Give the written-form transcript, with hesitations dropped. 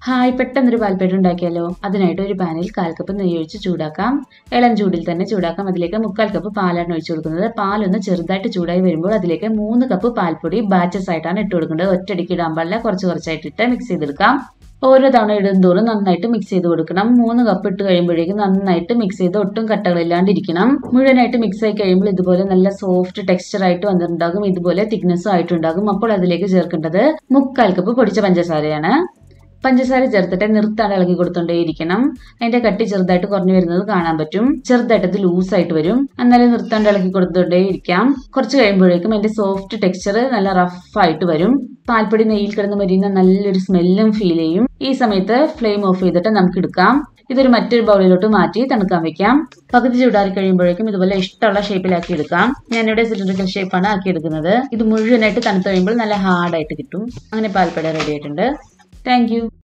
Hi, പെട്ടെന്നൊരു പാൽപ്പേട ഉണ്ടാക്കിയാലോ. അതിനായിട്ട് ഒരു പാനിൽ 1/4 കപ്പ് നെയ്യ് ഒഴിച്ച് ചൂടാക്കാം. ഇളം ചൂടിൽ തന്നെ ചൂടാക്കാം. അതിലേക്ക് 3/4 കപ്പ് പാലാണ് ഒഴിച്ചു കൊടുക്കുന്നത്. പാലൊന്ന് ചെറുതായിട്ട് ചൂടായി വരുമ്പോൾ അതിലേക്ക് 3 കപ്പ് പാൽപ്പൊടി ബാച്ചസ് ആയിട്ടാണ് ഇട്ട് കൊടുക്കേണ്ടത്. ഒറ്റയടിക്ക് ഇടാൻ പാടില്ല, കുറച്ചായിട്ട് ഇട്ട് മിക്സ് ചെയ്തെടുക്കാം. ഓരോ തവണ ഇടുന്തോറും നന്നായിട്ട് മിക്സ് ചെയ്ത് കൊടുക്കണം. 3 കപ്പ് ഇട്ട് കഴിയുമ്പോഴേക്കും നന്നായിട്ട് മിക്സ് ചെയ്ത് ഒട്ടും കട്ടകളില്ലാണ്ടിരിക്കണം. മുഴുവനായിട്ട് മിക്സ് ആയി കഴിയുമ്പോൾ ഇതുപോലെ നല്ല സോഫ്റ്റ് ടെക്സ്ചർ ആയിട്ട് വന്നിട്ടുണ്ടാകും. ഇതുപോലെ തിക്നെസ്സും ആയിട്ടുണ്ടാകും. അപ്പോൾ അതിലേക്ക് ചേർക്കേണ്ടത് 3/4 കപ്പ് പൊടിച്ച പഞ്ചസാരയാണ്. പഞ്ചസാര ചേർത്തിട്ട് നിർത്താണ്ട് ഇളക്കി കൊടുത്തോണ്ടേയിരിക്കണം. അതിന്റെ കട്ടി ചെറുതായിട്ട് കുറഞ്ഞു വരുന്നത് കാണാൻ പറ്റും. ചെറുതായിട്ട് അത് ലൂസായിട്ട് വരും. എന്നാലും നിർത്താണ്ട് ഇളക്കി കൊടുത്തോണ്ടേയിരിക്കാം. കുറച്ച് കഴിയുമ്പോഴേക്കും അതിന്റെ സോഫ്റ്റ് ടെക്സ്ചർ നല്ല റഫായിട്ട് വരും. പാൽപ്പൊടി നെയ്യിൽ കിടന്ന് വരുന്ന നല്ലൊരു സ്മെല്ലും ഫീൽ ചെയ്യും. ഈ സമയത്ത് ഫ്ലെയിം ഓഫ് ചെയ്തിട്ട് നമുക്ക് എടുക്കാം. ഇതൊരു മറ്റൊരു ബൗളിലോട്ട് മാറ്റി തണുക്കാൻ വെക്കാം. പകുതി ചൂടാറി കഴിയുമ്പോഴേക്കും ഇതുപോലെ ഇഷ്ടമുള്ള ഷേപ്പിലാക്കി എടുക്കാം. ഞാനിവിടെ സിലിണ്ടറിക്കൽ ഷേപ്പാണ് ആക്കി എടുക്കുന്നത്. ഇത് മുഴുവനായിട്ട് തണുത്ത് കഴിയുമ്പോൾ നല്ല ഹാർഡായിട്ട് കിട്ടും. അങ്ങനെ പാൽപ്പേട റെഡി ആയിട്ടുണ്ട്. Thank U.